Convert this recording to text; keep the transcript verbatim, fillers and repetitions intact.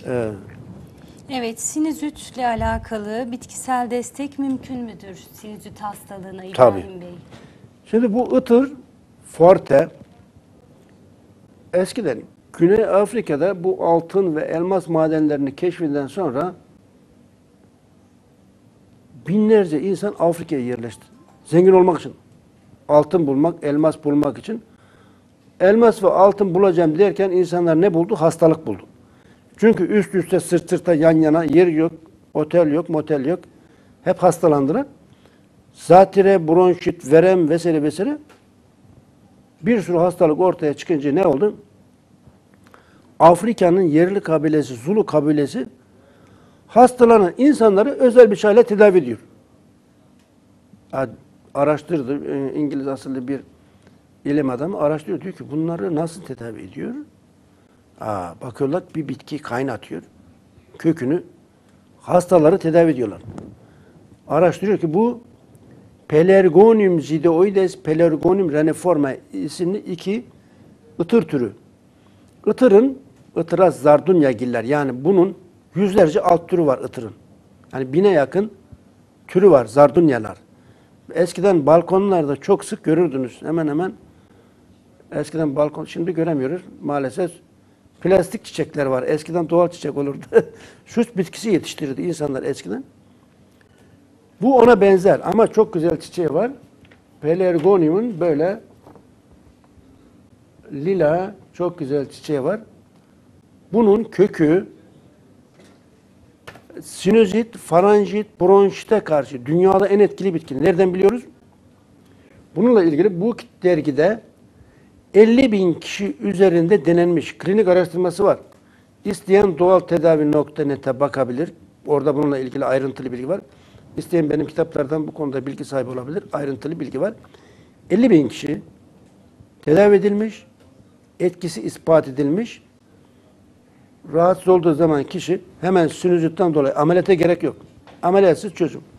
Ee, Evet, sinüzitle alakalı bitkisel destek mümkün müdür sinüzit hastalığına İbrahim tabii. Bey? Şimdi bu ıtır, forte, eskiden Güney Afrika'da bu altın ve elmas madenlerini keşfinden sonra binlerce insan Afrika'ya yerleşti. Zengin olmak için. Altın bulmak, elmas bulmak için. Elmas ve altın bulacağım derken insanlar ne buldu? Hastalık buldu. Çünkü üst üste sırt sırta yan yana yer yok, otel yok, motel yok. Hep hastalandılar. Zatüre, bronşit, verem vesaire vesaire bir sürü hastalık ortaya çıkınca ne oldu? Afrika'nın yerli kabilesi, Zulu kabilesi hastalanan insanları özel bir şeyle tedavi ediyor. Araştırdı, İngiliz asıllı bir ilim adamı araştırıyor. Diyor ki bunları nasıl tedavi ediyor? Aa, bakıyorlar bir bitki kaynatıyor. Kökünü hastaları tedavi ediyorlar. Araştırıyor ki bu Pelargonium zideoides, Pelargonium reniforma isimli iki ıtır türü. Itırın, ıtıra zardunyagiller, yani bunun yüzlerce alt türü var ıtırın. Yani bine yakın türü var, zardunyalar. Eskiden balkonlarda çok sık görürdünüz. Hemen hemen eskiden balkon, şimdi göremiyoruz maalesef. Plastik çiçekler var. Eskiden doğal çiçek olurdu. Süs bitkisi yetiştirirdi insanlar eskiden. Bu ona benzer ama çok güzel çiçeği var. Pelargonium'un böyle lila çok güzel çiçeği var. Bunun kökü sinüzit, faranjit, bronşite karşı dünyada en etkili bitki. Nereden biliyoruz? Bununla ilgili bu dergide elli bin kişi üzerinde denenmiş klinik araştırması var. İsteyen doğal tedavi nokta net'e bakabilir. Orada bununla ilgili ayrıntılı bilgi var. İsteyen benim kitaplardan bu konuda bilgi sahibi olabilir. Ayrıntılı bilgi var. elli bin kişi tedavi edilmiş, etkisi ispat edilmiş. Rahatsız olduğu zaman kişi hemen sinüzitten dolayı ameliyata gerek yok. Ameliyatsız çözüm.